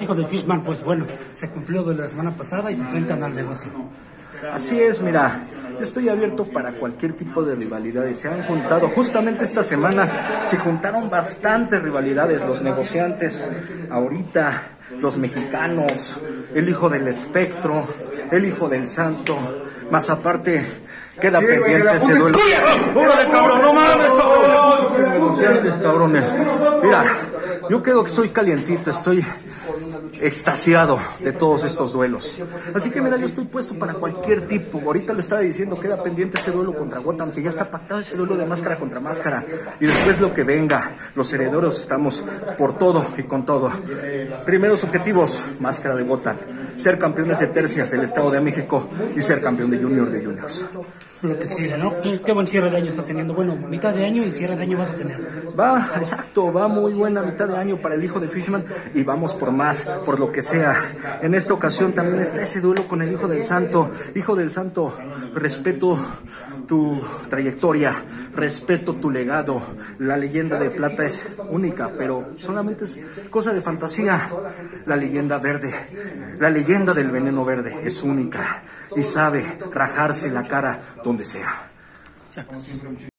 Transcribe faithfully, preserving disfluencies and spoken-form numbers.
hijo de Fishman, pues bueno, se cumplió de la semana pasada y se enfrentan al negocio. Así es, mira, estoy abierto para cualquier tipo de rivalidades. Se han juntado, justamente esta semana, se juntaron bastantes rivalidades, los negociantes, ahorita, los mexicanos, el hijo del espectro, el hijo del santo, más aparte, queda sí, pendiente ese duelo. ¡Órale, cabrón, no mames, cabrón! Negociantes, cabrones. Mira, yo quedo que soy calientito, estoy extasiado de todos estos duelos. Así que mira, yo estoy puesto para cualquier tipo. Ahorita lo estaba diciendo, queda pendiente ese duelo contra Wotan, que ya está pactado ese duelo de máscara contra máscara. Y después lo que venga, los herederos estamos por todo y con todo. Primeros objetivos, máscara de Wotan, ser campeones de tercias del Estado de México y ser campeón de Junior de Juniors. Lo que sigue, ¿no? ¿Qué, qué buen cierre de año estás teniendo? Bueno, mitad de año y cierre de año vas a tener. Va, exacto, va muy buena mitad de año para el hijo de Fishman y vamos por más, por lo que sea. En esta ocasión también está ese duelo con el hijo del santo. Hijo del santo, respeto tu trayectoria, respeto tu legado. La leyenda de plata es única, pero solamente es cosa de fantasía. La leyenda verde, la leyenda del veneno verde es única y sabe rajarse la cara donde sea.